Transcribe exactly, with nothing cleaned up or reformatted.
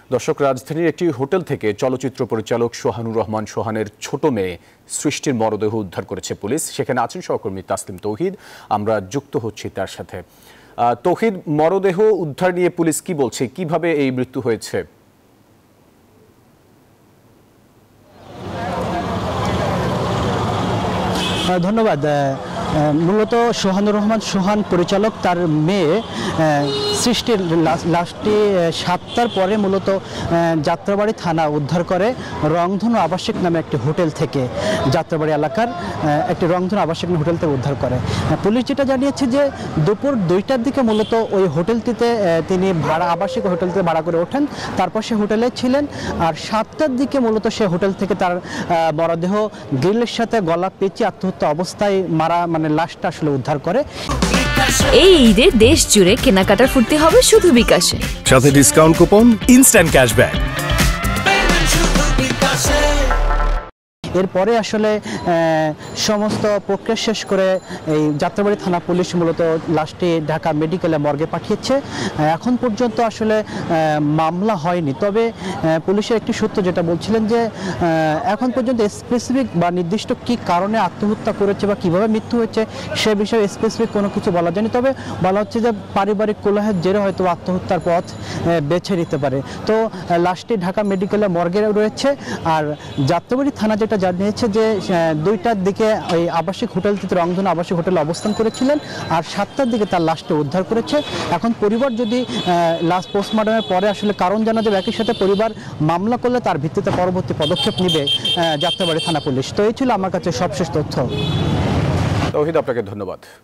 দর্শক, রাজধানীর একটি হোটেল থেকে চলচ্চিত্র পরিচালক সোহানুর রহমান সোহানের ছোট মেয়ে সৃষ্টির মরদেহ উদ্ধার করেছে পুলিশ। সেখানে আছেন সহকর্মী তাসলিম তৌহিদ, আমরা যুক্ত হচ্ছি তার সাথে। তৌহিদ, মরদেহ উদ্ধার নিয়ে পুলিশ কি বলছে, কিভাবে এই মৃত্যু হয়েছে? ধন্যবাদ। মূলত সোহানুর রহমান সোহান পরিচালক তার মেয়ে সৃষ্টির লাশটি সাতটার পরে মূলত যাত্রাবাড়ি থানা উদ্ধার করে রংধনু আবাসিক নামে একটি হোটেল থেকে। যাত্রাবাড়ি এলাকার একটি রংধনু আবাসিক হোটেল থেকে উদ্ধার করে পুলিশ। যেটা জানিয়েছে যে দুপুর দুইটার দিকে মূলত ওই হোটেলটিতে তিনি ভাড়া আবাসিক হোটেলটিতে ভাড়া করে ওঠেন, তারপর সে হোটেলে ছিলেন। আর সাতটার দিকে মূলত সে হোটেল থেকে তার মরদেহ গ্রিলের সাথে গলা পেঁচিয়ে আত্মহত্যা অবস্থায় মারা মানে লাশটা আসলে উদ্ধার করে। এই ঈদে দেশ জুড়ে কেনাকাটার ফুর্তি হবে শুধু বিকাশে, সাথে ডিসকাউন্ট কুপন, ইনস্ট্যান্ট ক্যাশব্যাক। এরপরে আসলে সমস্ত প্রক্রিয়া শেষ করে এই যাত্রাবাড়ি থানা পুলিশ মূলত লাশটি ঢাকা মেডিকেলে মর্গে পাঠিয়েছে। এখন পর্যন্ত আসলে মামলা হয়নি, তবে পুলিশের একটি সূত্র যেটা বলছিলেন যে এখন পর্যন্ত স্পেসিফিক বা নির্দিষ্ট কি কারণে আত্মহত্যা করেছে বা কিভাবে মৃত্যু হয়েছে সে বিষয়ে স্পেসিফিক কোনো কিছু বলা যায়নি। তবে বলা হচ্ছে যে পারিবারিক কলহের জেরে হয়তো আত্মহত্যার পথ বেছে নিতে পারে। তো লাশটি ঢাকা মেডিকেলে মর্গে রয়েছে। আর যাত্রাবাড়ি থানা যেটা জানিয়েছে যে দুইটার দিকে ওই আবাসিক হোটেলটিতে রংধনু আবাসিক হোটেলে অবস্থান করেছিলেন, আর সাতটার দিকে তার লাশটা উদ্ধার করেছে। এখন পরিবার যদি লাশ পোস্টমর্টমের পরে আসলে কারণ জানা যাবে, একই সাথে পরিবার মামলা করলে তার ভিত্তিতে পরবর্তী পদক্ষেপ নেবে যাত্রাবাড়ি থানা পুলিশ। তো এই ছিল আমার কাছে সবশেষ তথ্য। তৌহিদ, আপনাকে ধন্যবাদ।